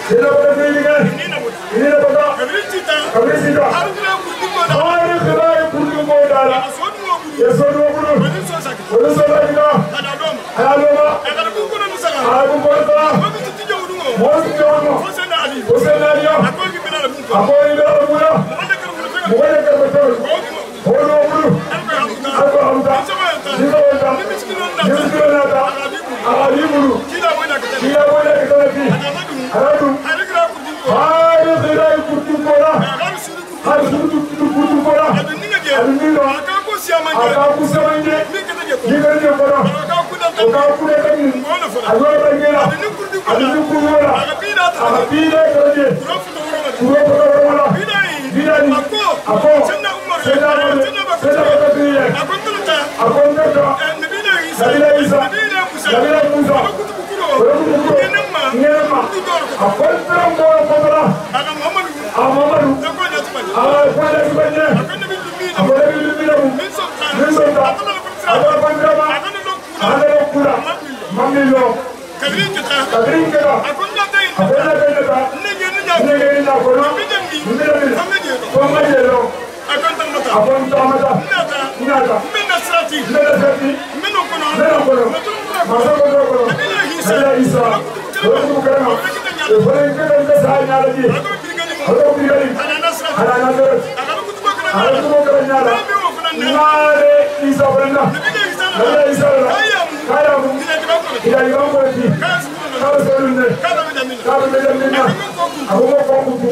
Ila bata fiilinga. Ila bata. Kabrisita. Hari khilai kurdu modala. Yesodu bulu. Wala salakita. Haloma. Abu Bakar. Mosi jono. Hussein Ali. Akoy bila bula. Muwala karbator. Holo bulu. Abu Hamza. Nizawata. Nizawata. Ali bulu. Kila wala kitanafi. Aradu. Hari khilai kurdu mola. Hari kurdu mola. Adunino. Akaku samanje. Yiganje mola. Akaku dekani. Alwa bangela. Adunu kumola. Akabila kaje. Kuro mola. Bidani. Ako. Senda Umar. Senda Bakatiriye. Akontata. Nabila Isa. Nabila Musa. Ngenema. Akontara mola mola. Amamadu. Kwale kubanye. Akwale bilumina mu. Minsonta. Adwa pandrama. Adwa kula. Mamilo. Kadrinketa. Akontata. Nege na kono. Komajelo. Akontamata. Nata. Menasrati. Meno kono. Masako kono. Nabila Isa. Kurama. Kurengeta sai nalaji. Halo bigani. Ana nasrat. Ana kumoka nyala. Nare Isa branda. Nabila Isa. Kayamu. Ila yombo ti. Kasolunde. Kabedamina. Abakuntu.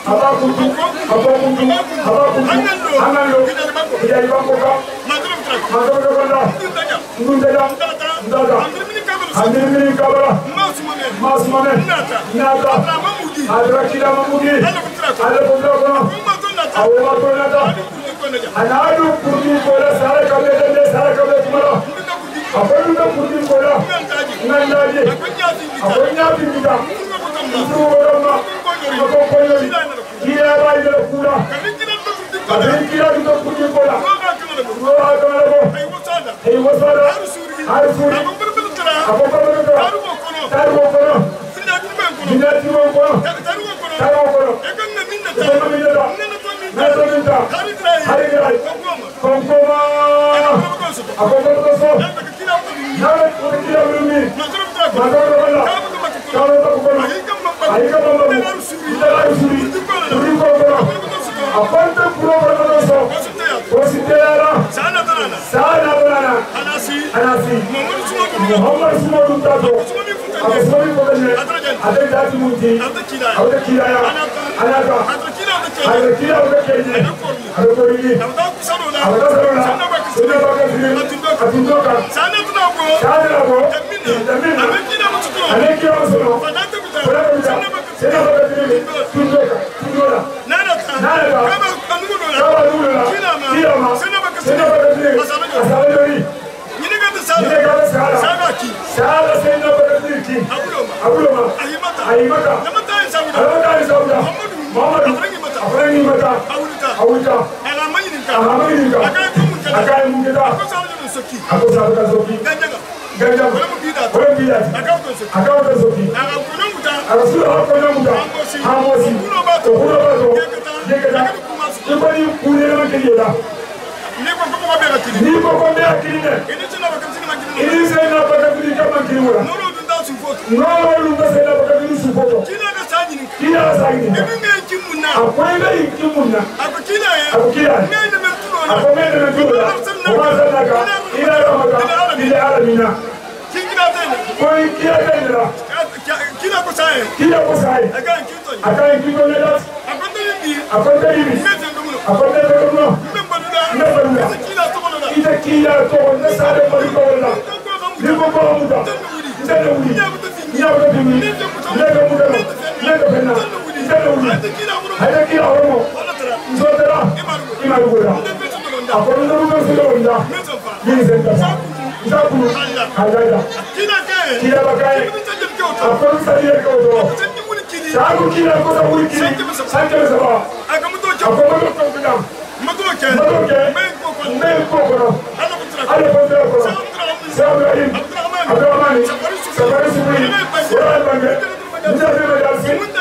Angalo. Ila yombo ka. Madro branda. Ndada. Andirmini kabala. Masmane. Nata. Adrakila mamudi. Alapundra. Awatonata. Anadu kurdi kola sara kabele tumara. Apunda kurdi kola. Nandaji. Aponya bimida. Tuorama. Apokoyori. Kira baile kula. Kira to kurdi kola. Roa kanabo. Hey wasara. Arsuri. Apopara. Tarbo kono. Minati kono. Tarbo kono. Hari Kongkoma. Akokotoso. Nare kira bumi. Madoro. Kalau Aika mama. Suri. Apanta puro berdoso. Positera. Sana banana. Anasi. Muhammad Sumodu Tato. Aku semua pokoknya. Ada dati munti. Ada kira ya. Anaka. Ada kira udah kayaknya. Ada kori. Ada sarona. Sudah bagus ini. Atundoka. Sana bo. Jamin. Ada kira masuk. Sana bagus ini. Tundoka. Nada. Kaba nuna. Kiyama. Sana bagus ini. Asalori. Ini kata salah. Salah sana bagus ini. Abuloma. Ahimata. Namata Sauda. Muhammad. Afrangi mata. Awuta. Alamayinka. Akai mungkita. Aku sahaja soki. Ganjang. Orang bidat. Akau soki. Aku sudah muda. Hamosi. Kunobato. Jeketa. Ibani kuliah macam ni lah. Ni kau bela kiri ni. Ini saya nak pakai kiri kapan kiri mula. Nolo lunda saya nak pakai kiri supoto. Kira sahaja. Aku ini kimuna. Aku kira. Aku main tu. Orang sana ila ramaka. Ila alamina. Kau kira ni lah. Kira ko sai. Akan kita ni lah. Aku tadi. Ida kila to na sare bari ko wala. Ni ko ko muda. Ndana wuli. Nyawo de mi. Lega muda. Lega bena. Ndana wuli. Ada kila homo. Zodera. Imaru gura. Akon ndo ko so wala. Ni senta. Zaku. Halaida. Kila bakai. Akon sariye ko do. Zaku kila ko sa wuli kili. Sanke saba. Akon to ko bidam. Madoke. Mel kokoro. Ala kokoro. Abdurrahman. Safari Sufri. Wala bange. Mujahid Yassin.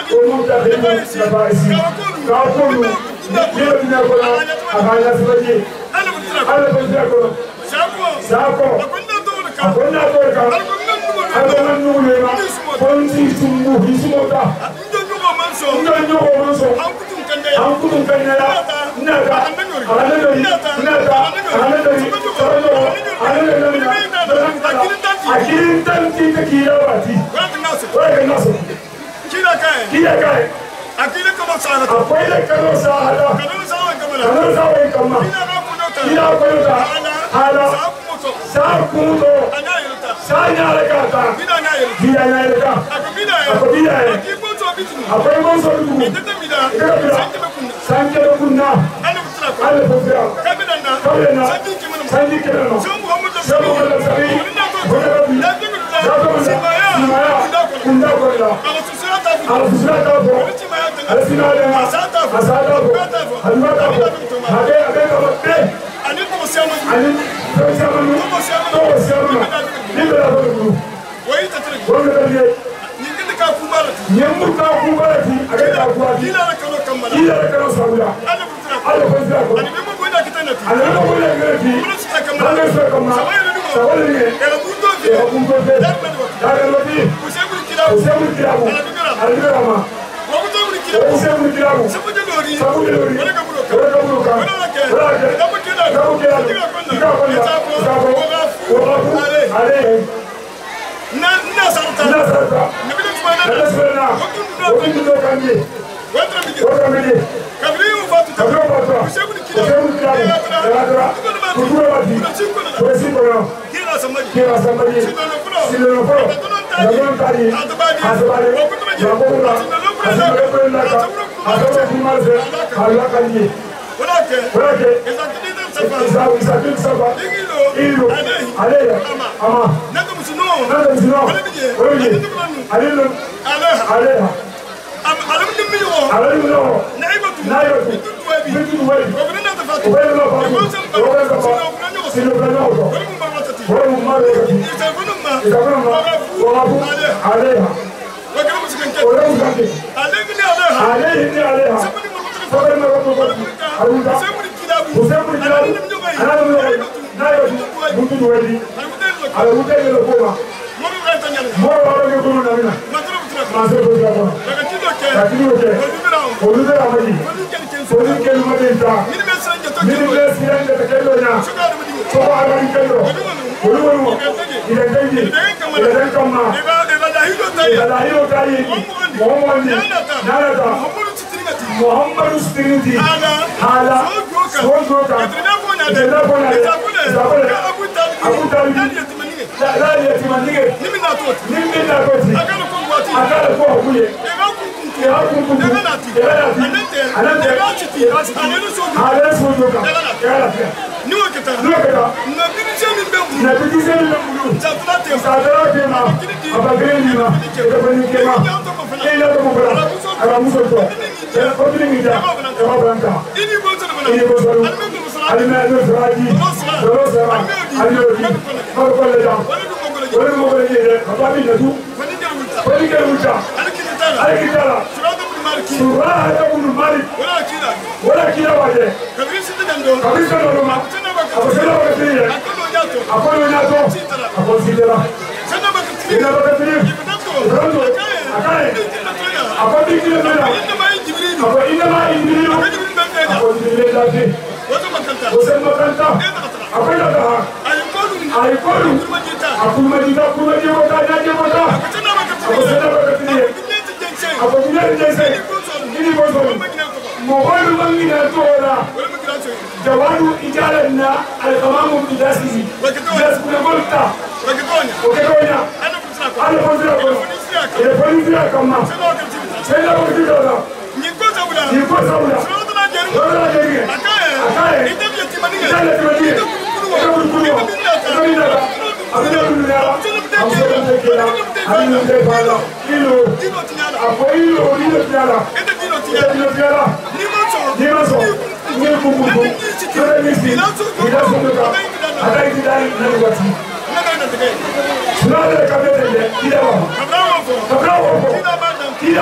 Kila madam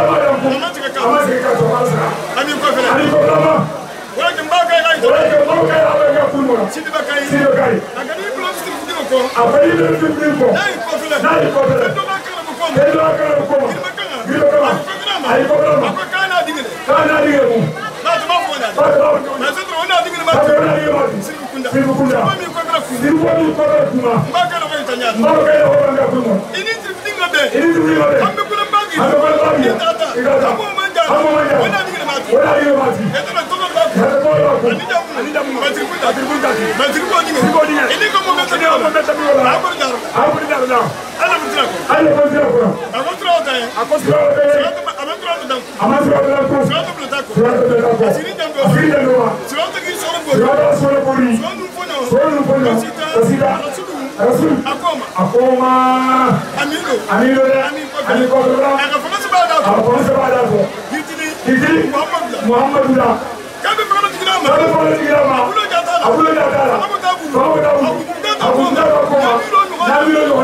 amasika tomasika ani ko lama ولكن باقي غاية ولكن ما كان هذا يقول سيدي بكاي سيدي بكاي لكن يقولون سيدي بكو أبغى يبغى يبغى لا يقفل لا يقفل كنتم ما كانوا بكم كلا كلا بكم كنا أي بكرة أكو كان أدينه كان أدينه لا تبغون ما تدرون أنا أدينه ما سيدي كندا ما ميكون كنا ما كانوا بيتنيا إني تريدين غدا هم بيكونوا باقي إنت أتا هم من جا ولا أدينه ما تي إذا تقول باقي أني دم ما تريبون إني كم بيتنيا أبغى دارو أنا بتراكم أبغى تراوتاي أبغى تراوتاي سرعة بلتاكو أسيرين جنبه سرعة كي سوربوري سرعة فنو كسيدا رسول أكوما أميلو أميكوبرا أكفنا سباداكو هيتلي محمد لا كم بفرنا تجرام أبولو جاتالا أبو داود نبيلو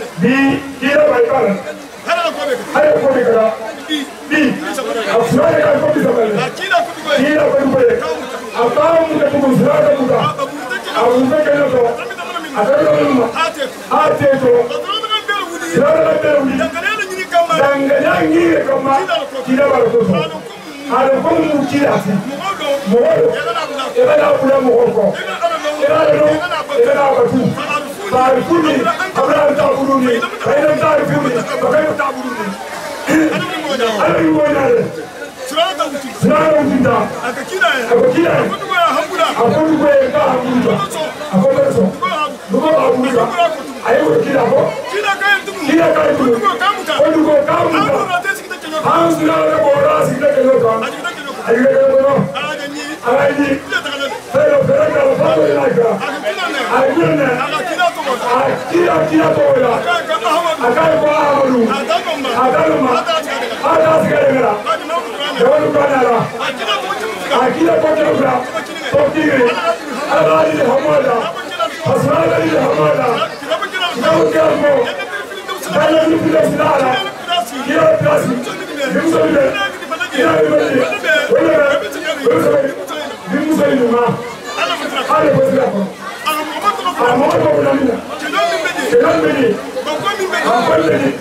Bi, أقام كتب سلالة مدة أبو بكر نتو أتريهم آتيتو سلالة بيرودي دعاني كما كذا باركوسو أركون مكيلاتي مغلو إذا أقول مغلو إذا أبتو تعرفوني أبلا تعبدوني فإن تعرفوني فكيف تعبدوني أنا يقول سلالة وجدا أكيدا أقول بقى كهامبولا أقول بسوا نقول أبولا أيوة كذا هو كذا كايتو أقول بقى كهامبولا هم سلالة بورا سيدا كيلوكا أيوة كيلوكا أراجي فيلو فيلو فاضي لايكا أيوة كذا تولا أكاي بوامرو أدالما أداس كيلوكا يقولوا كنارا أكيد كنارا توكيري أراجي حمادا أسرائيل حمادا نوكيرمو دايلو فيلسلالا كيا بلاسي بيمسويله كيا بيمسوي ولا بيمسوي ما على بسيطة أنا ما بقول لك كلام مني أقول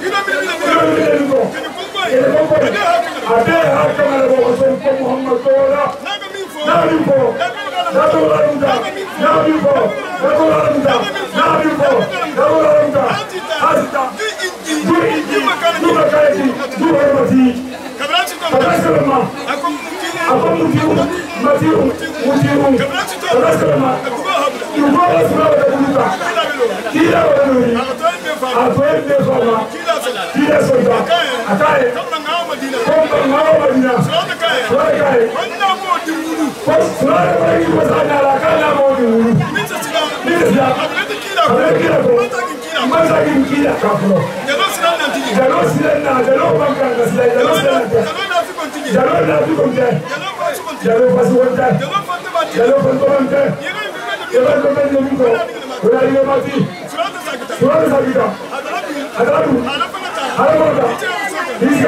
لك أبي هاكم على بوسون محمد تولا نابيفو نابولا رمدا نابيفو نابولا رمدا نابيفو نابولا رمدا أستا دو إنجي دو مكاني دو هرمتي كبراسلما أقوم متيو كبراسلما يبغى أسمع كبروتا كيلا ولوري أتوين بفما كيلا سودا أكاي كم نعاو مدينة سلام وانا مودي ولو سلام ولكن وزانا لا كان مودي ولو نيسلا كيلا مساكين كيلا كافلو جلو بانكان جلو نافيكم جلو فاسوكم جلو فانتومانك جلو فانتومانك ولا يوماتي سلام ساكيتا أدرابو أدرابو He's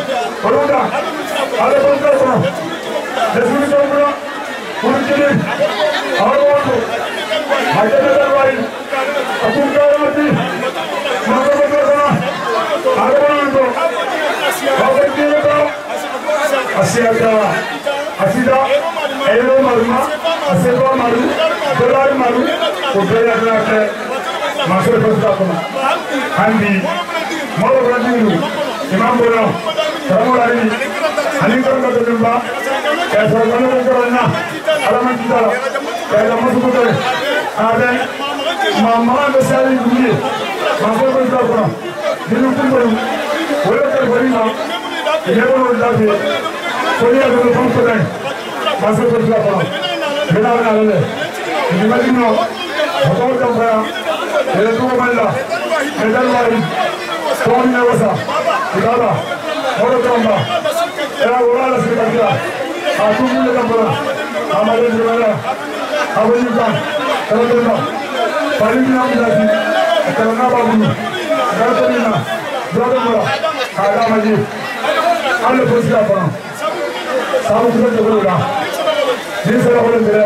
Oluda. Ale kontra kono. Desuri kono. Kurkini. Aroto. Majene darwai. Apunka mati. Mako kontra kono. Aroto. Abeti ko. Asiata. Asida. Elo maruma. Aseba maru. Dollar maru. Kodaya nake. Masuk kontra kono. Andi. Molo brandingu. Imam Bono. Kamu lari. Ani kamu kata jumpa. Kaisa kamu berkerana. Alaman kita. Kaisa masuk ke. Ada. Mama besar ini. Masuk kontra kono. Dilukun baru. Boleh terbalik. Ini pun lagi. Boleh ada lupa kono. Masuk kontra kono. Benar benar. Ini macam mana? Apa yang saya? Ini tu mana? Medal lari. Kau ni apa? Kita ada. Orang kamba. Orang orang sekitar. Aku ni kamba. Amalan juga. Aku juga. Kalau kita. Paling ni apa lagi? Kalau nak babu. Kalau tu ni na. Berapa mula? Ada lagi. Ada posisi apa? Sahaja kita juga. Ini saya boleh bela.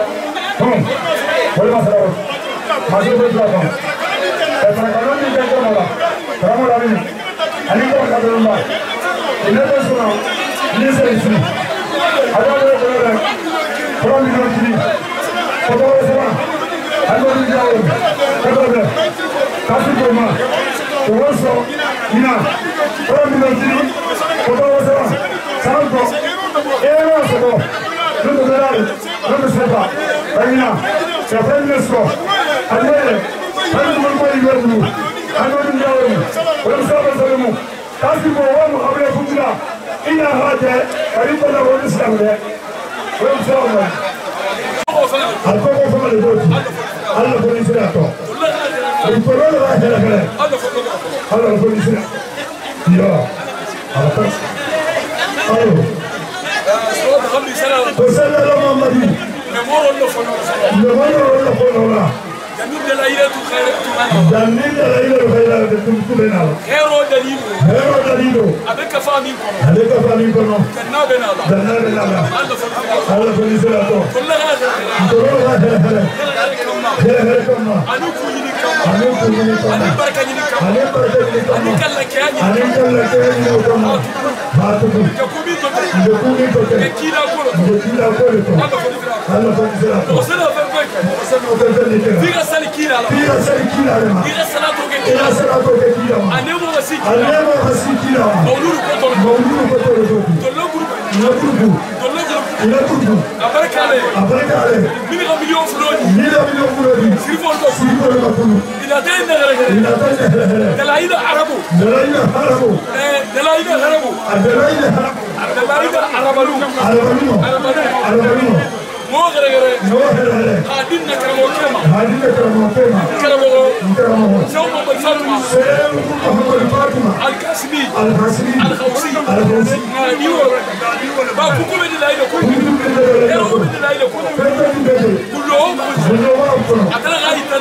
Boleh masalah. Masih posisi apa? Kalau ni kita malah. Kamu lari. Ani kau kata rumah. Ini tu semua. Ini sesi. Ada boleh boleh. Orang di dalam sini. Foto semua. Ada di jauh. Foto boleh. Kasih rumah. Terus ina. Orang di dalam sini. Foto semua. Santo. Foto. Lalu berlari. Lalu siapa? Bagina. Siapa yang nesco? Ada. Ada berapa dulu. Ada di jauh. Orang siapa selalu. Kasih bawa muhabbet punya. Ina hati. Kali pada orang Islam ni. Orang siapa? Aku kau sama le boti. Allah polisi atau. Itu orang lah yang kena. Allah polisi. Ya. Apa? Ayo. Bersalah Muhammadi. Memang orang lah. Jamil dalail tu khairat tu mana? Jamil dalail tu khairat tu benar. Hero dalilu. Abeka fahmi kono. Abeka fahmi kono. Janna benala. Allah polisi atau. Tolong ada. Hera kama. Anu kujini kama. Anu baraka jini kama. Anu kallakani. Kama. Batu. Jakumi to. Kila kolo. Allah polisi atau. Osana fembeka. Vira salikila. Vira salatu ke kila. Anemo wasikila. Mauluru koto. Tologuru. Abarakale. Mila million fuloni. Sirfolo. Ila tena. Dalaila arabu. Mo gere. Hadin nakramo kema. Karamo. Sawma Fatima. Al-Kasbi. Al-Khawsi. Ba kukume dalaila ko. Ero dalaila ko. Kullu. Atala gaitan.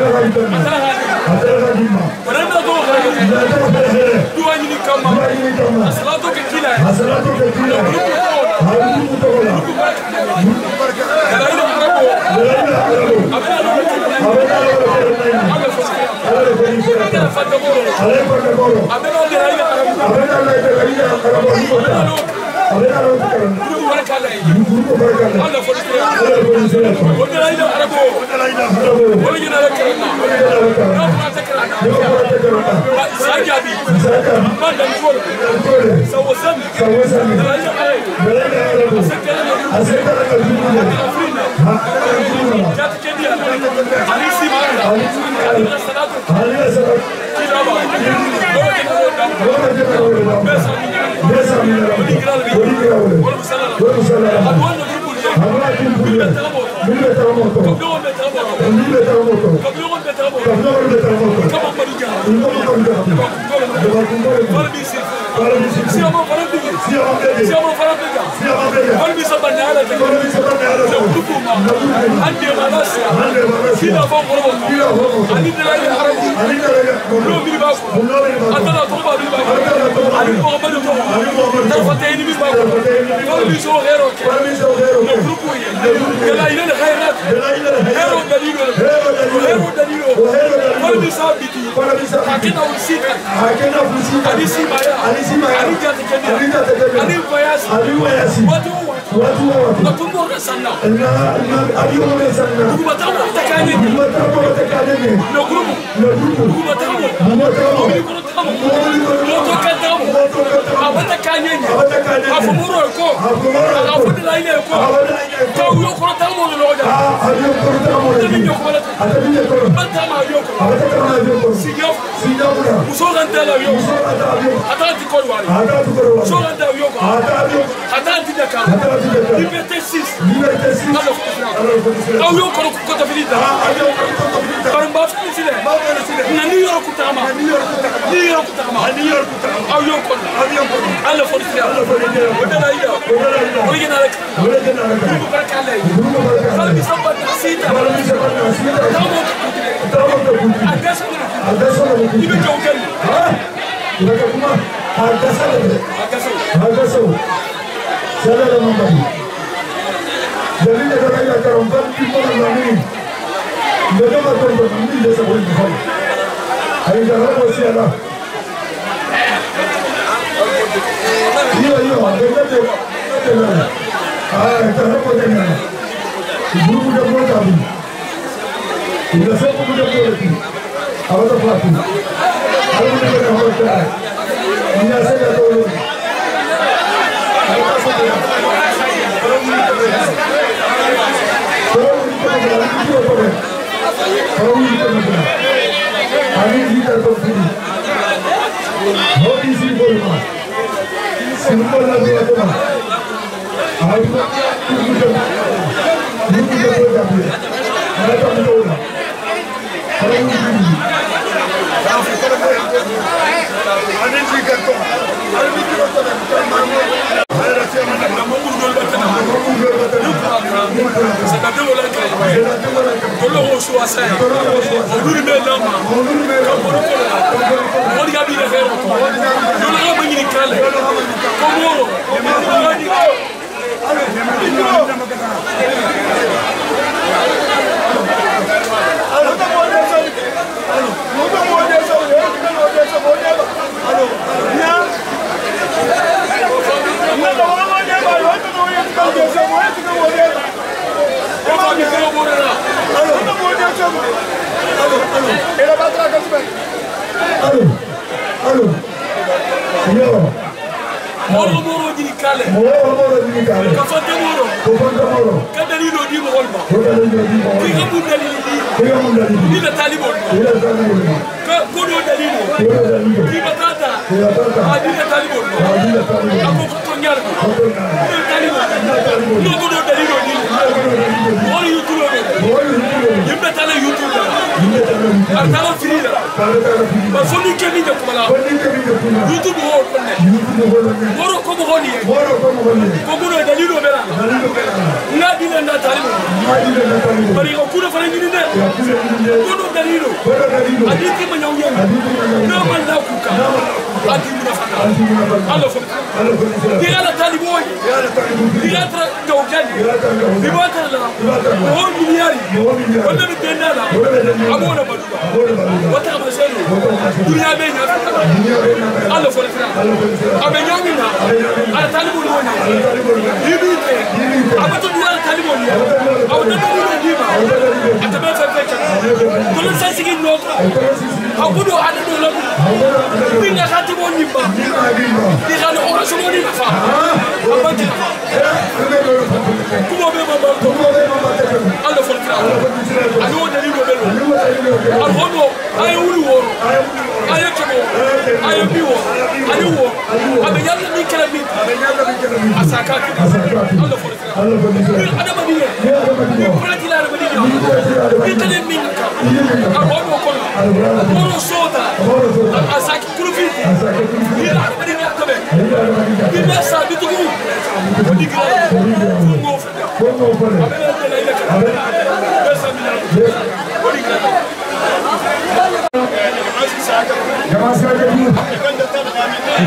Atala gima. Baranda do gaitan. Duani ni kama. Salatu ke kila. Dalaila arabu. Ali Muhammad to tarfatayni min bako wala mi so hero ke no grupo ye la ila khairat hero dalilo wala mi sabiti hakina usika ali simaya ali jata ali wayasi watu nakumbuka sana ali wayasana kumatamu takane no grupo kumatamu abata kanyenye afumuro ko afudila ile ko taw yo ko tamu loja tabiyo ko bata ma yo ko sijo musoga ndala yo atati ko wari musoga ndala yo atati daka liberté 6 taw yo ko tafilita karamba fisile nani yo ko tama aw yo ko Allah fortiya wadala ida wajina lak bu barakale qalbi sabat sita tamo agaso ibe jogal ibe kuma agaso sala mambani dalile kaya karamba people nani ndio kama ndio ndio sababu ai jarabo siala Yo, terlalu dengan guru muda muda kami. Tidak semua muda muda lagi. Awal terpelaku. Awal muda muda awal terpelaku. Ini asal atau belum? Awal asal. Kalau muda muda. Kalau muda muda. Ani kita terpilih. How is it going on? Simple na diya to na. Ay ko dito ko gabi. Ano to dito na? Ano yung hindi? Ano yung gato? Ano yung gato na? Ano siya man na mamugol ba kana? Mamugol ba kana? Sa gato wala ka. Tolo ho suasa. Oduri me lama. Odi gabi na hero. Yo na ba ngini kale. Komoro. Moro moro di kale. Kafante moro. Kadalilo di mo holba. Kiga mu dalili. Ila talibon. Ka kodo dalilo. Kiga tata. Adila talibon. Ako ko nyar. Talibon. No kodo dalilo di. Moro YouTube. Yimbe tala YouTube. Atala frida. Ba foni kemi de kumala. YouTube ho konne. Moro ko mo honi. Ko kodo dalilo bela. Ngadi na talibon. Bari ko kuda fara nyini de. Kodo dalilo. Aditi manyawye. Na man la kuka. Adi muna fata. Allah fa. Dia la talibon. Dia tra dawjani. Dibata la. Ho miliyari. Wala bi dendala. Amona baduga. Wata maselo. Dunia be nya. Allah fa. Abenyawi na. Ala talibon woni. Dibite. Abato dual talibon. Awda dunia diba. Atabe fa fa. Kolo sasigi nota. Abudo adado la. Binga khati woni ba. Di khalo o so woni fa. Abati. Kumo be mama ko. Allah fa. Alo dalilo belo. Alhodo ay wuri woro. Ay kemo. Ay biwo. Ay wo. Abe yalla ni kala mi. Asaka. Allah fa. Ada badiye. Ni prati la badiye. Ni tane min ka. Alhodo ko. Moro soda. Asaki kurufiti. Ni la badiye tabe. Ni mesa bitugu. Odi gra. Fungo fa. Abe la ila ka. Mesa mina. Odi gra. Jamaa sasa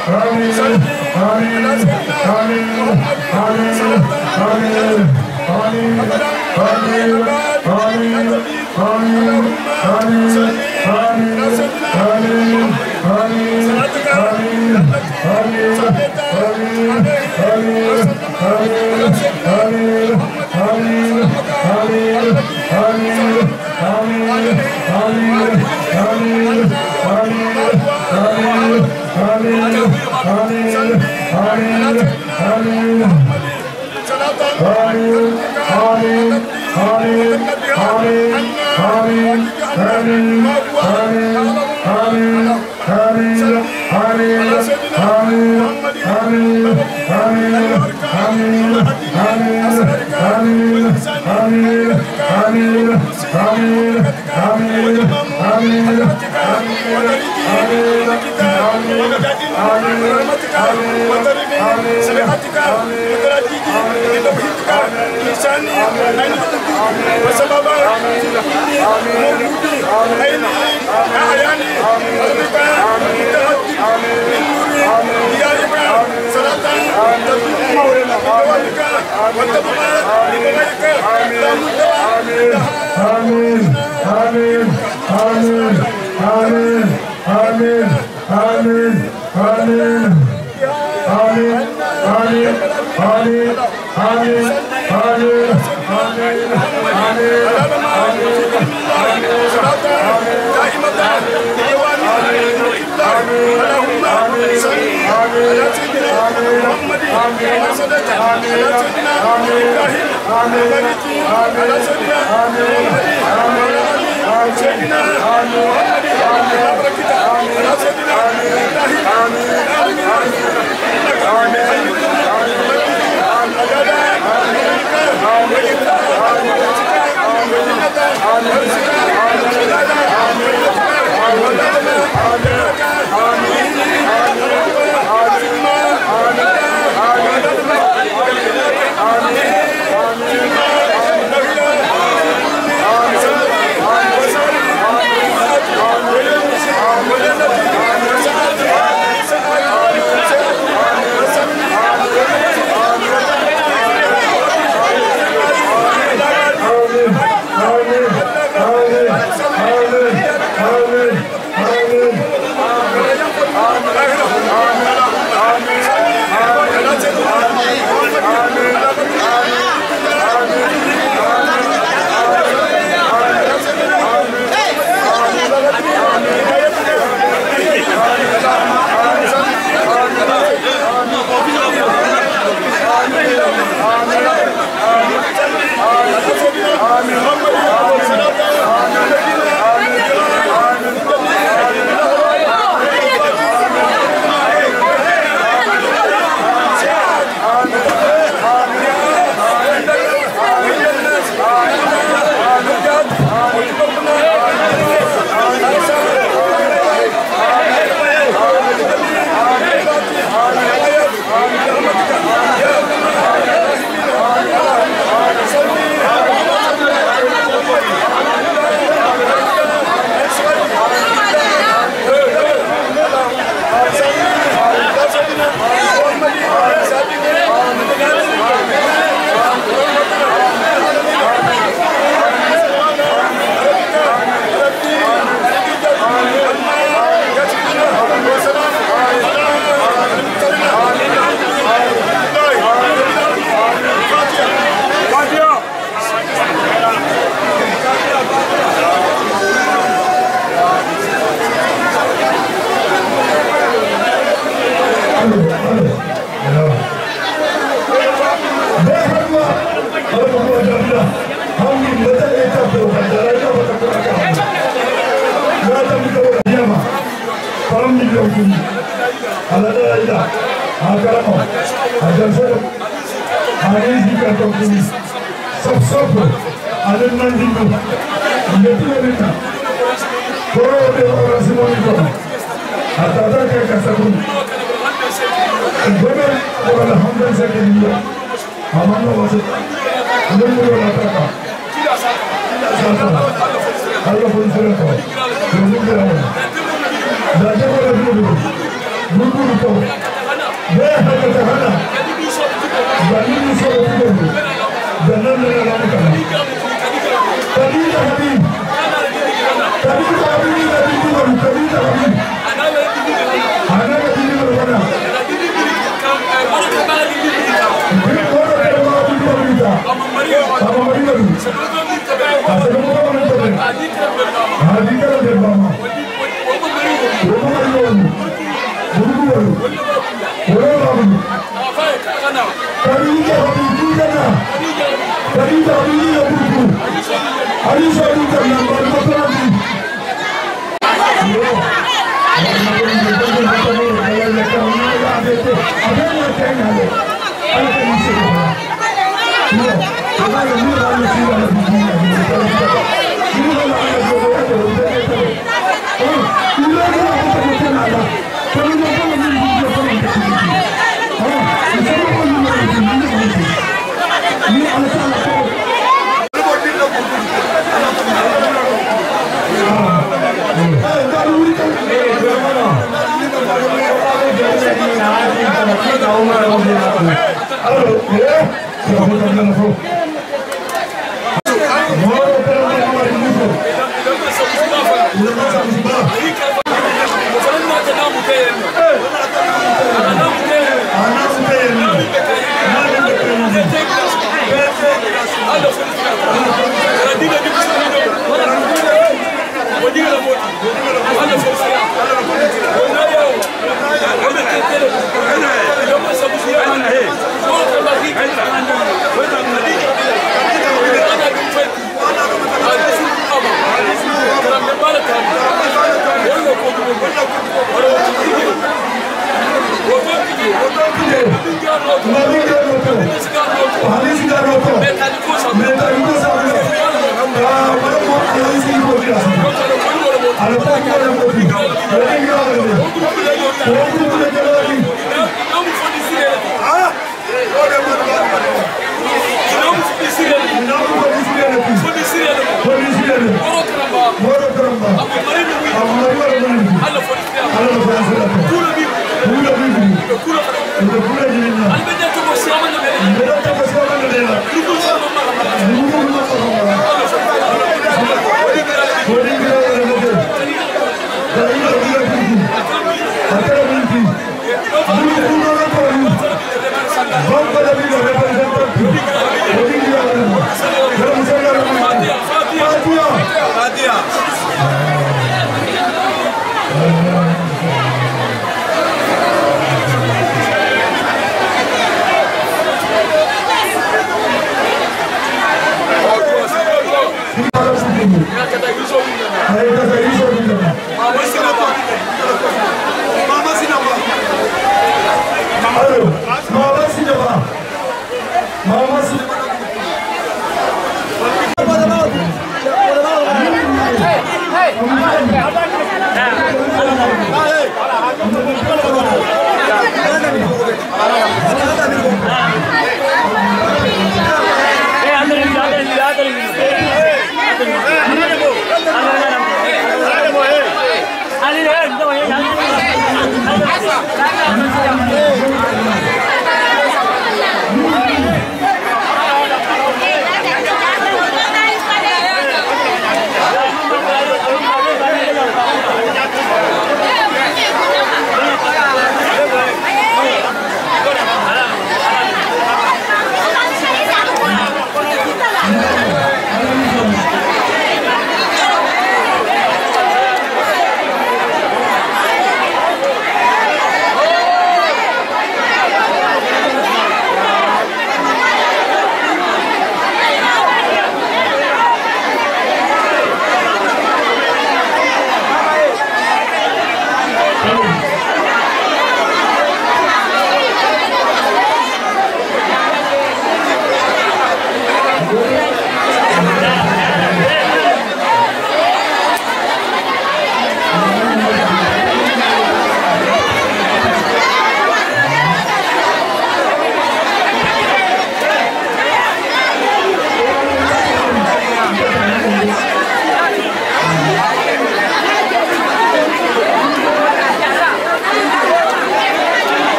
Gracias.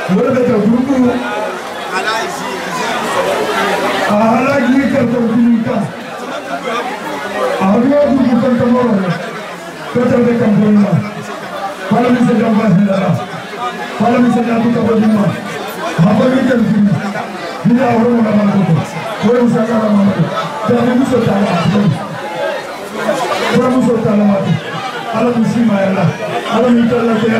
wala be ka grupu ala gi ka to dinka awyo grupu kan tamoro ko ta be kan boina pala mi se jamba hindara pala mi se jamba ka bodima baba mi kan dina woro na ma ko usakara ma ta mi so ta Vamos soltar la mata. Ala musima ya la. Ala mitala ya.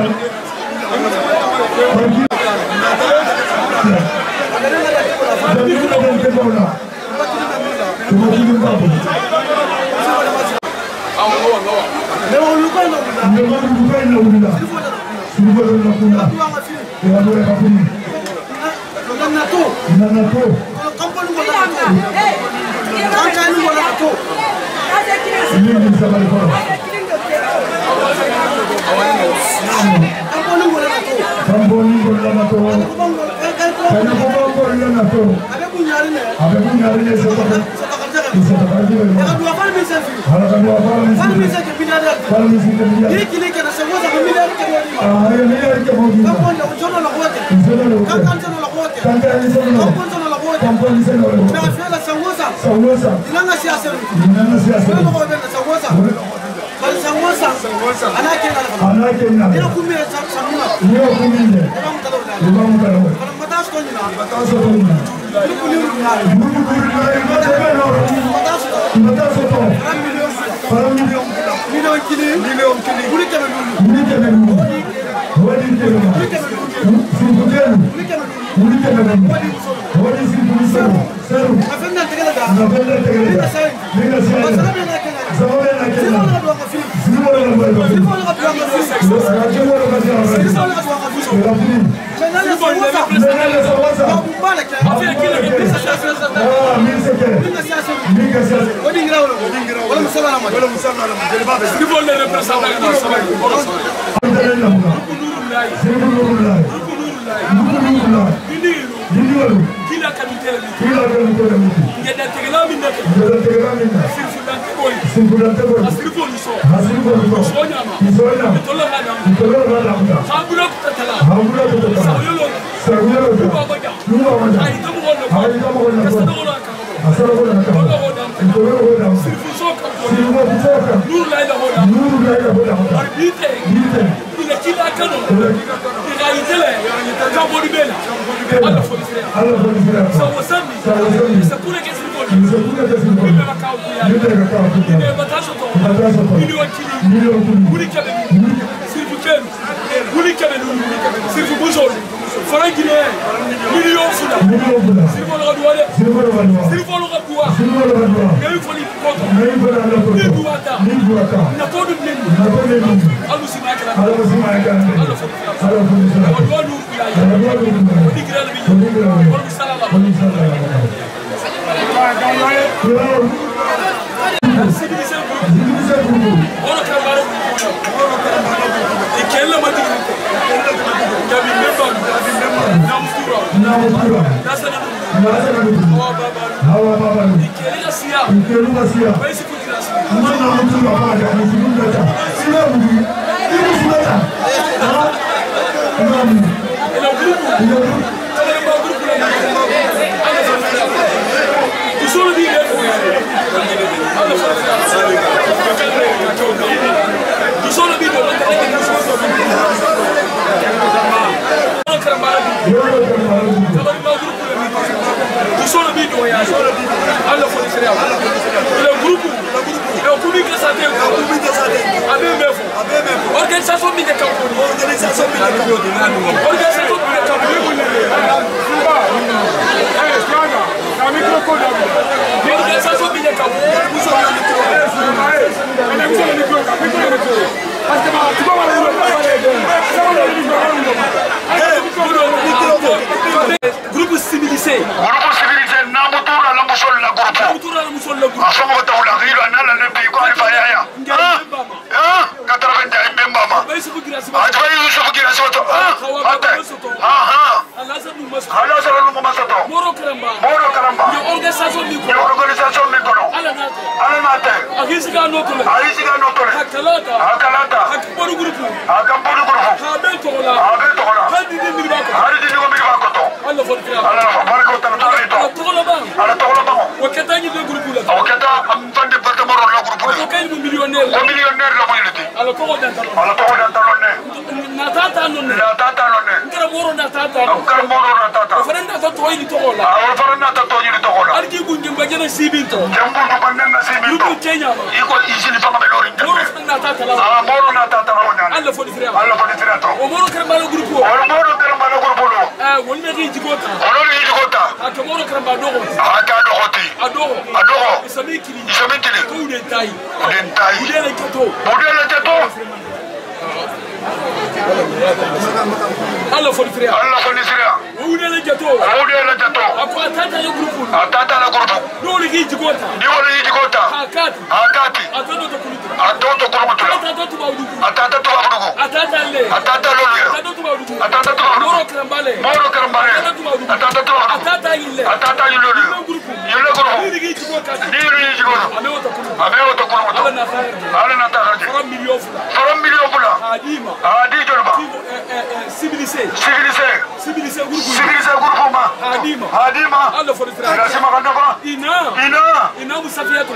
Grupo civilisé. Organisation ala nate agisiga notole akalata akboru grupu habe togola hadi ni mi ba ko Allah fotira ala barko tan tarito ala togola ba wa katani de grupu la o kata am fande batta moro la grupu ko kay mo millionnaire la mo yiti ala to go dan talon na tata nonne ngara moro na tata faranda to toyni to gola arki gunje mbajana sibinto yubu Kenya iko isini fama belori moro na tata la Allah fotira o moro karamba la grupu wonni ri jigota akamoro karamba dogo adogo isamikili ko udentai udele keto Allah fotira udele keto ako atata la grupu dole ri jigota hakati atoto to kulitra atata to babudu atata to moro karambale atata ille yule grupu ri jigota amewo to kulitra ala na tahaje faram million fula adi jorba civilisé grupu ma hadima Allah fotira rasima kandafa ina musafiyatu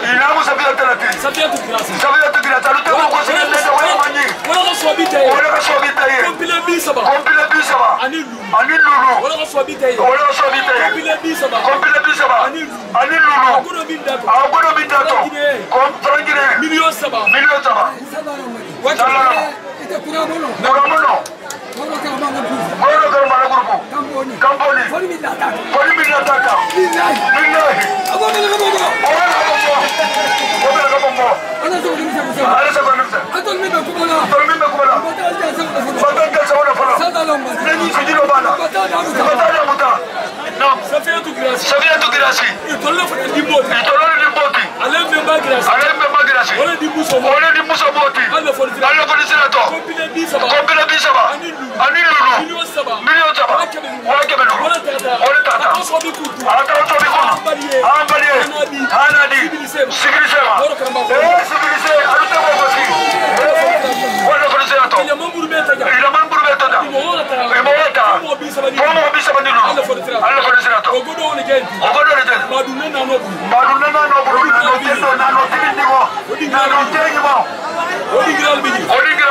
grasa lutego ko sene wala manyi wala ko sobita ye kompile bisaba ani lulu wala ko sobita ye kompile bisaba ani lulu agono bindato kom frangire million saba wala kuramono moro karambala grupu kamponi foni minataka lillahi Safiatou Girassi Ole di Musa Moti. Allah fonisira to. Kompile bisaba. Ani lulu. Million saba. Wakebelu. Ole tata. Ata so biku. Ambaliye. Anadi. Sibilisema. Sibilise. Aluta bosi. Ole fonisira to. Ila mamburu beta. Imorata. Pomo bisaba ni lulu. Allah fonisira to. Ogodo ni genti. Madunena no buru. Nano tindimo. Nano tengimo. Odigiral bini.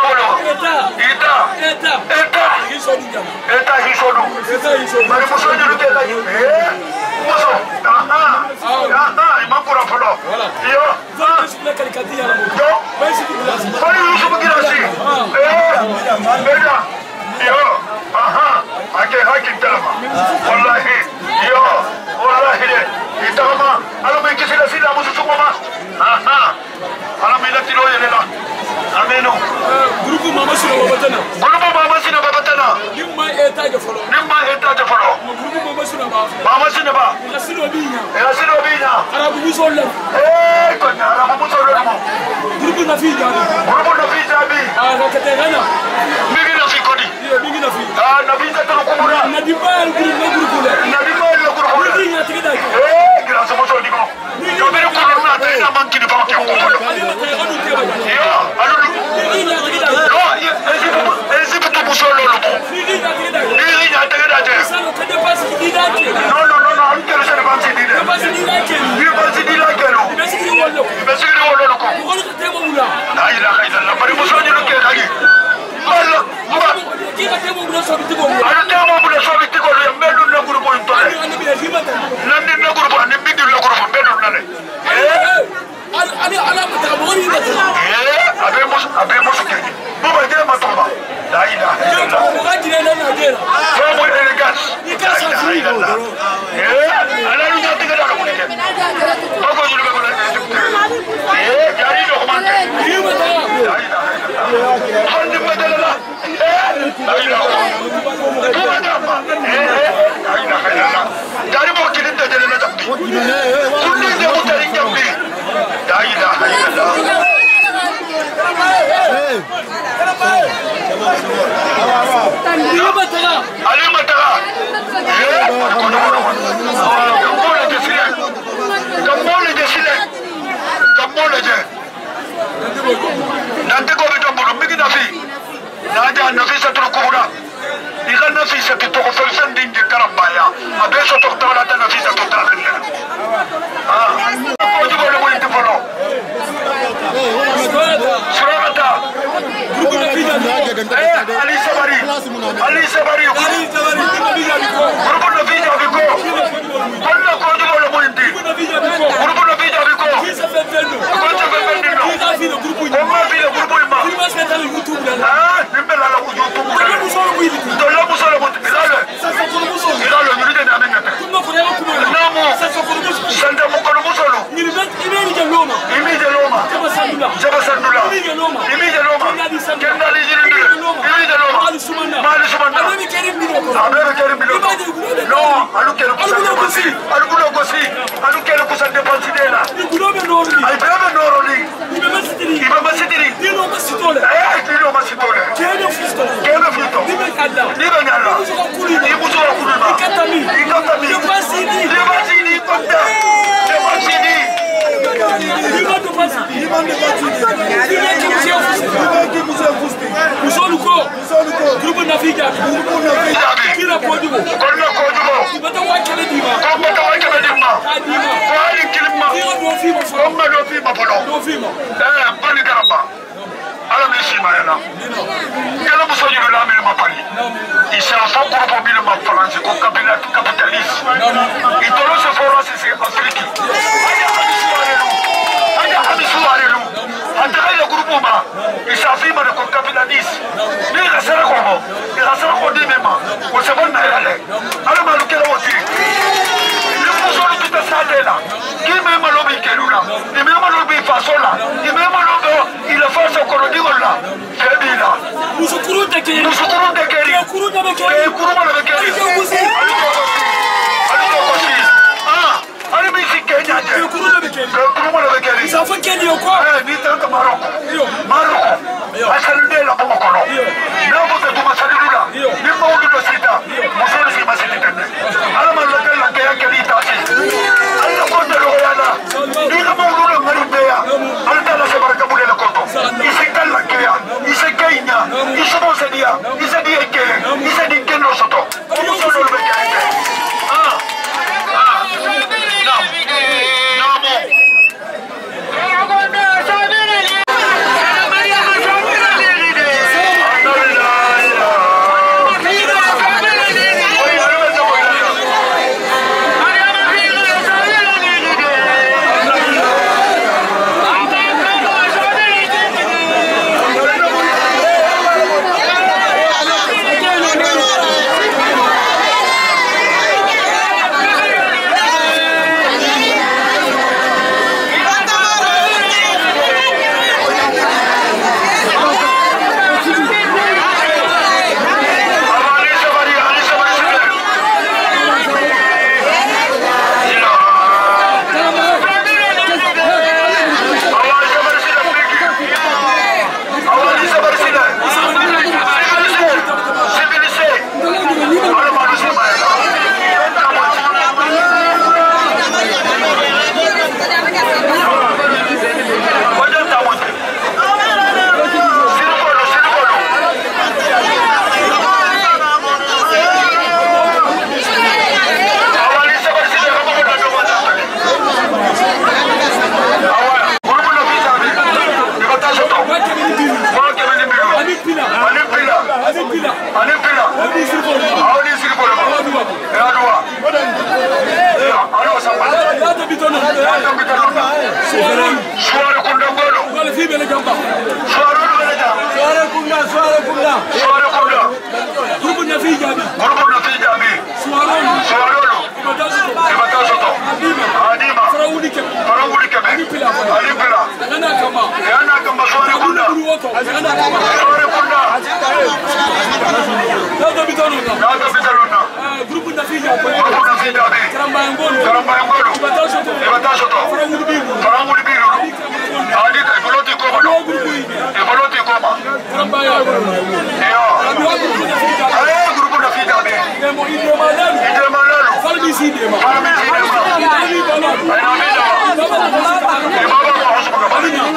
Eta. Hisodu. Mari muso ni lutela yi. Muso. Imapura folo. Yo. Sibila kalikati ya moto. Yo. Girassi. Yusuf Girassi. Merda. Yo. Haki telama. Wallahi. Yo. Wallahi de. Itama. Alamu ikisila sila musu sukuma. Alamu ila tilo yelela. Ameno. Grupu mama sina babatana. Nimma eta je folo. Grupu mama sina ba. Rasilo binya. Arabu musolla. Kona arabu musolla mo. Grupu na fi jabi. Rakategana. Migi na fi kodi. Migi na fi. Na fi ta kumura. Na dibal grupu le. Migi na tigida. Grasa muso diko. Yo bere ko na ta ina manki de banki ko. Ezibutu musolo lobo. Niri na tigida je. No. Ankere se bansi dide. Bansi dide kelo. Mesigiri wolo ko. La ilaha illallah. Bari muso ni ke kagi. Malla. Alu temo bulo so bitiko ya نفيسة تغفل سندين دي كرمبايا أبيسو تغتولا تنفيسة تغتاخل وجب ولا مولي تفلو سرابتا علي سباري علي سباري غرب النفيجة بيكو كنا كوجب ولا مولي تي غرب النفيجة بيكو كيسا فندنو كيسا فينا غربو إما نمبل على يوتيوب دولا مسولو إلالو يريد أن أمين نامو سندا مكانو مسولو إمي جلوما جبا سندولا إمي جلوما كندا ليجيرندو إمي جلوما مالي سماندا أبي كريم بلو نو ألو كيلو كوسان دبانسي دينا أي بلو نورولي إبا مسيتري دينو مسيتولي كينو فيستو نيبا نالا نيبوزو أكولما إكاتامي لباسيني كوندا لباسيني Grupo na vida. Kila kojugo. Kila kojugo. Bata wakele dima. Bata wakele dima. Dima. Wali kilima. Kila dofima. Omma dofima polo. Dofima. Bani karamba. Ala meshima yana. Kila musojiru la mili mapali. Isa fa grupo mili mafaransi ko capitaliste. Itolo se fora se Afrique. Amisuarelu. Atakaye grupo ma. Isa fima de ko capitaliste. Ni rasara ko. Rasara ko di mema. Ko se bon na yale. Ala malukela woti. Ni musoro tuta sadela. Ki mema lobi kelula. Ni mema lobi fasola. Ni mema lobi il fa so korodigola. Febila. Musukuru de keri. Kuru de bekeri. Kuru de bekeri. Ali misi Kenya je. Kuru de bekeri. Sa fa Kenya ko. Ni tanka Maroko. Asalinde la bokono. Na bote tuma salilula. Ni mawdu lo sita. Musoro si masiti tende. Ala malaka la ke yakeli tasi. Ala ko de lo yana. Ni la mawdu lo maribeya. Ala tala se baraka bule la koto. Isikal la ke ya. Isekenya. Isomo sedia. Isedia ke. Isedi keno soto. Musoro lo bekeri.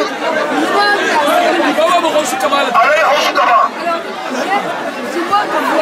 Baba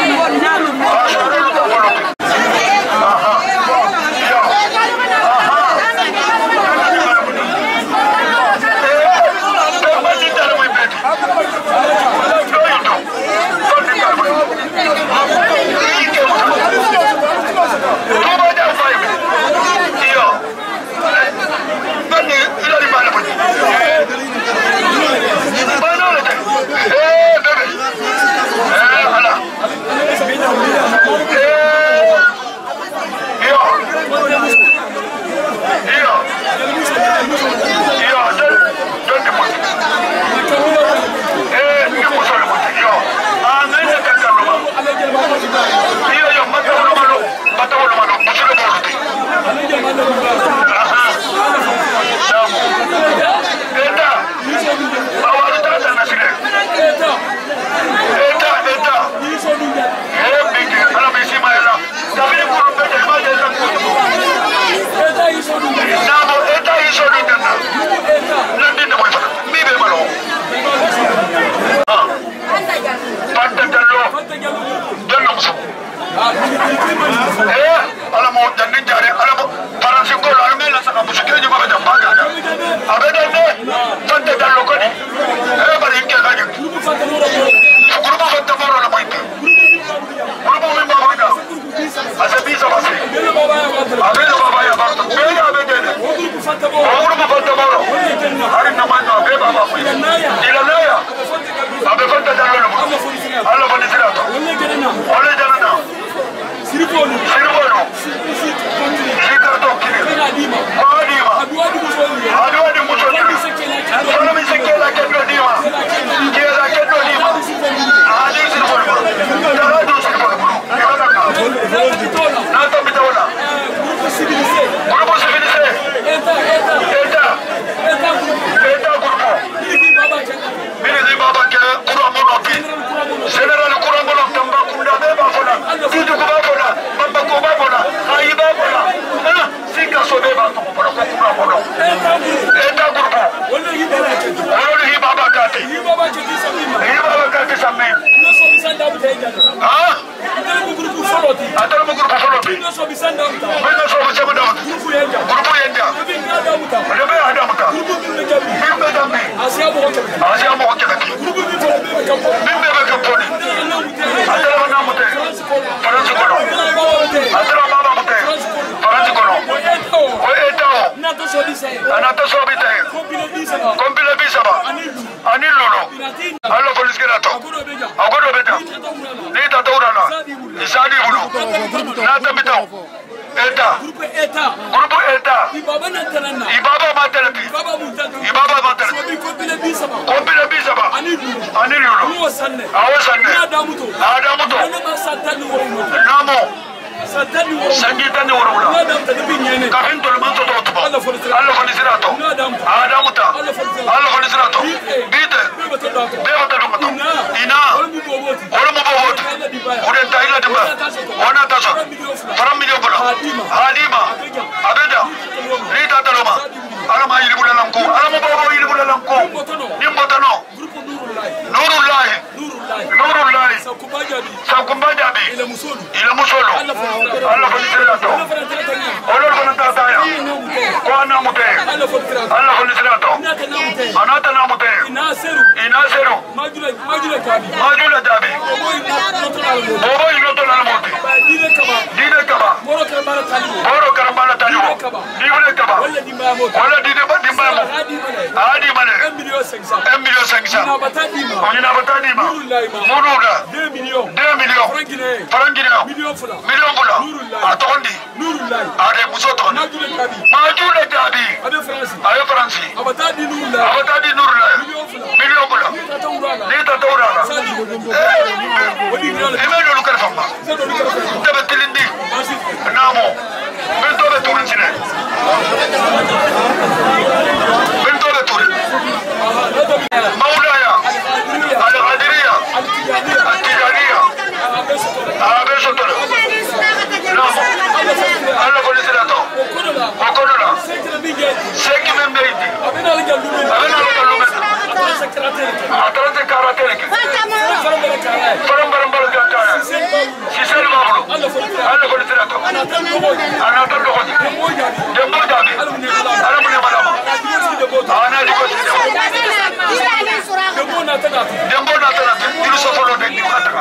Atrás de karate. ana tan dogoji dembo jabi ala mun ne balama ana digo dembo na tana diru so folo de diru ta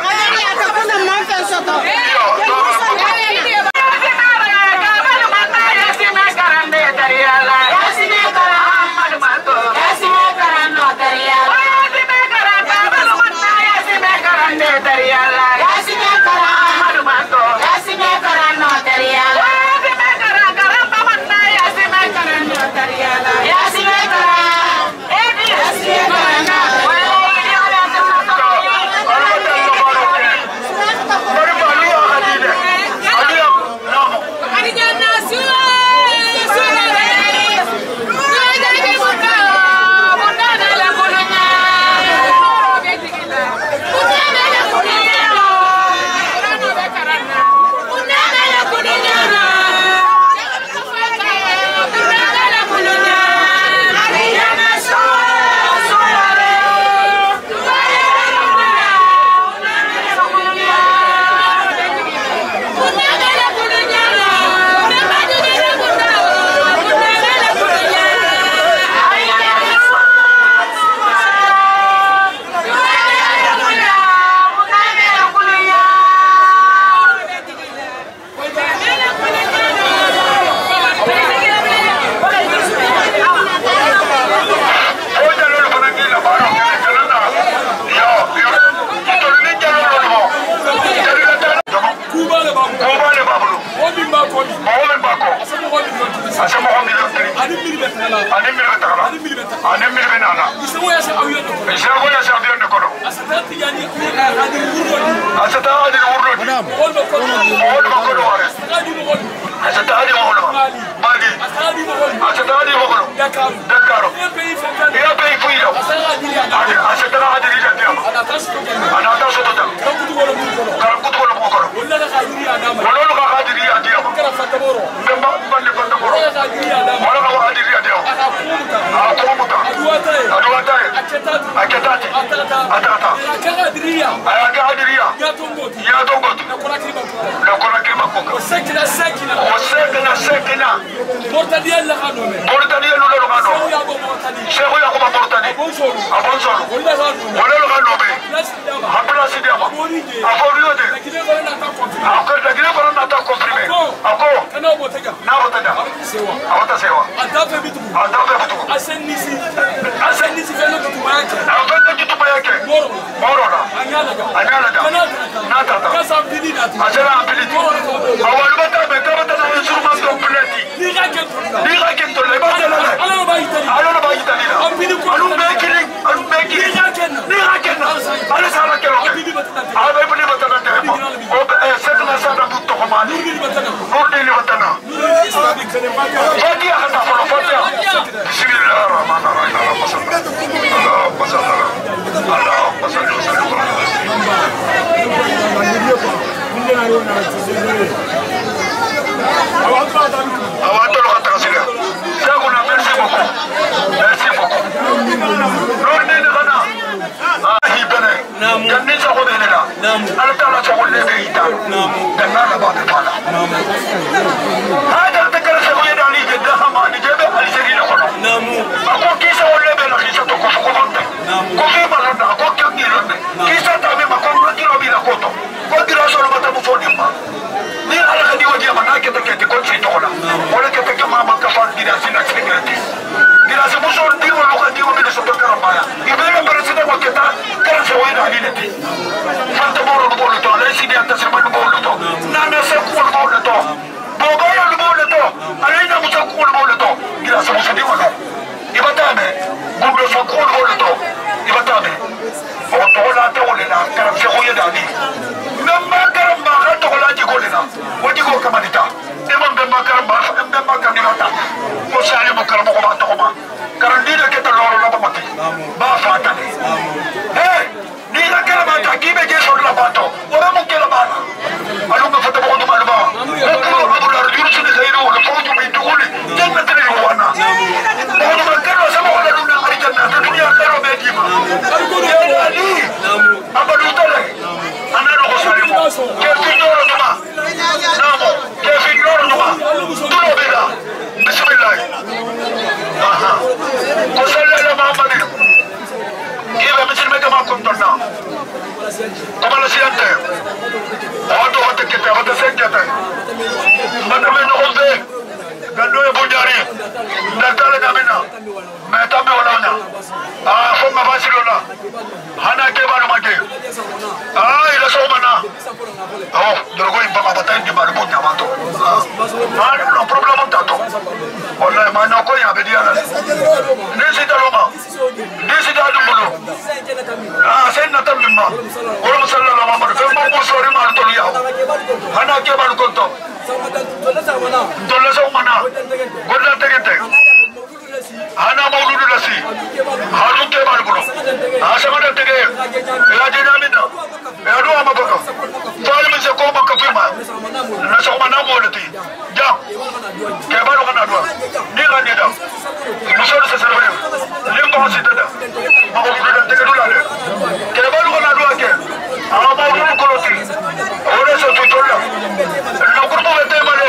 hana ke ba ma ke ai la so mana oh drogo in ba ba ta ndi ba bu nya ma to no problem ta to wallahi ma na ko ya be dia la ni si da loma ni si da dumbulo sen na tam ma wala sallallahu alaihi wa sallam mo sori ma to ya hana ke ba ko to dolla sa mana godda tegete hana mawludu lasi harun ke ba ko asama da tege ya je na minna ya do ma baka fali mi se ko ba ka firma na so mana mo lati ja ke ba do kana do ni ga ni da muso se serve limbo hosita da ma ko da tege do la ke ba do kana do ke ama ba do ko loti ore so to tolla no ko to te male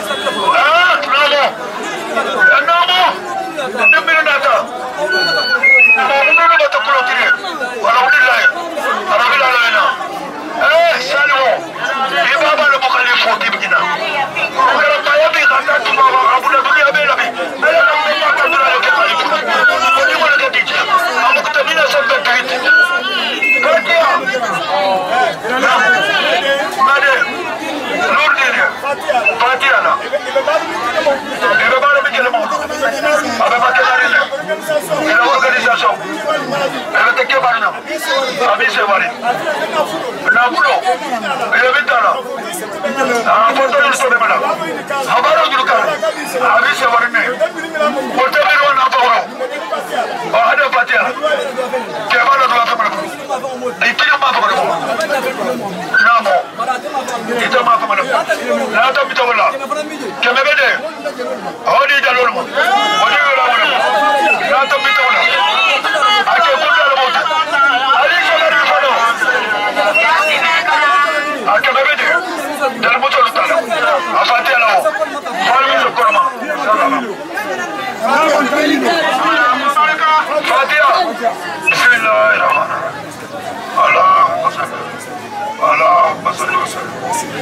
namo nimmi nata no ba to ko loti alhamdulillah alhamdulillah salimo ibaba lo bokali foti bigina ngara maya bi kata tuma abula dunia be labi ala na mama ka dura ke kali ko ni mo ke dije amu ko tabina sabta tawit katia made lurdine fatia na ebe ba lo bigina mo aba ba ke dare ila organisation ebe te ke barna abi se bari na bulo ebe bitara foto ni so be mana habaro juluka abi se bari ne foto be ro na pawro ada fatia ke bala do ta mana itira ma pawro namo ita ma pawro na ta bitawala ke me bede hodi jalol mo hodi wala wala na ta bitawala ake kula la mota ali salari fado ake me bede dal moto lutala afati ala o falmi sokorma fatia bismillahirrahmanirrahim Allahumma salli wa sallim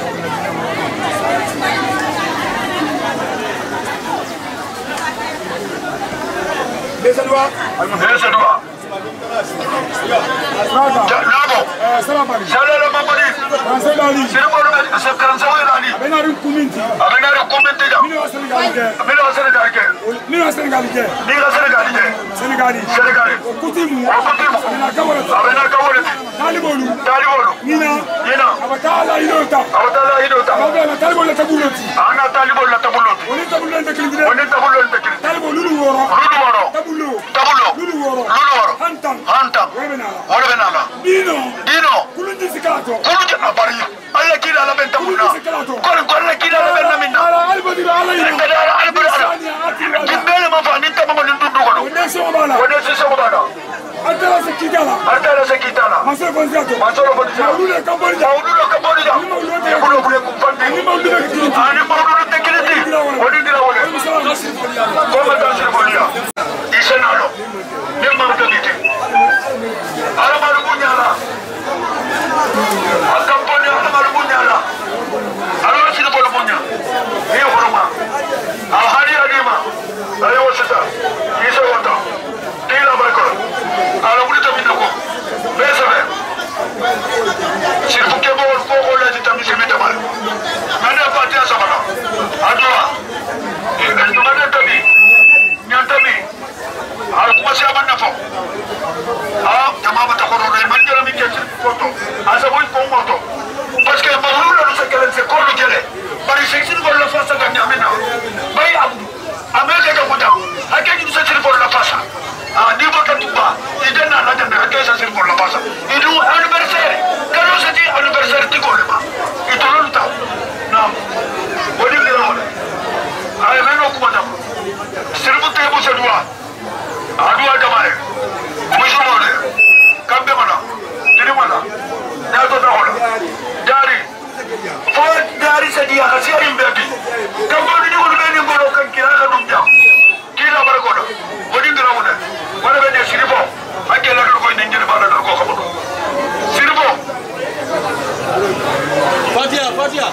Desa dua. Nabo. Salam mamadi. Rasulali. Sirmono sekarang sawirali. Benaru kuminti. Benaru kuminti ja. Mino Senegal ke. Senegali. Kutimu. Abena kawale. Talibolu. Nina. Abatala hidota. Abena talibolu tabuloti. Ana talibolu tabuloti. Oni tabulolu tekilinde. Talibolu lulu woro. Tabulo. Lulu woro. Hantam. Wala benala. Dino. Kulunji sikato. Kulunji abari. Alla kila la benta kunna. Kola kila la benta minna. Ala Jimbele mafani tama ndundu kono. Wonesi sobala. Atala sekitala. Masolo konziato. Maudulo kaborija. Kulo kumpande. Ani maudulo tekiliti. Odindira wole. Koma tasiri bolia. Isenalo. Nema mtabiti. Ala marubunyala. Akamponi ala marubunyala. Ala sidi bolubunya. Ni horoma. Ahari adima. Ayo wasita. Isa wata. Tila barkoro. Ala wulita minako. Besave. Sirfuke bol ko la jitami semeta mal. Mana patia samana. Adwa. Ndumade tabi. Nyantami. Al kumasi amanafo. Tamama takoro na manjala mikete foto. Asa boy ko moto. Parce que mahulu no se kelen se kolu jele. Bari seksin bol la fasa ga nyamena. Bay abu. Ameke ga kuda. Hakeji du seksin bol la fasa. Ni bota tuba. Idena na jana hakeji seksin bol la fasa. Idu anniversaire. Kalo seti anniversaire ti kolema. Itolon ta. Nam. Wodi dira wala. Ay meno kumata. Sirbu tebu sedua. Adua jamare. Mujumole. Kambe mana. Diri mana. Nyato ta hola. Dari. Fo dari sedia kasi arim bebi. Kambo ni ko beni ngolo kan kira ka dum jam. Kila barakodo. Wodi dira wala. Wala be de siribo. Ake la ko ni ngene bala ko ko. Siribo. Fatia.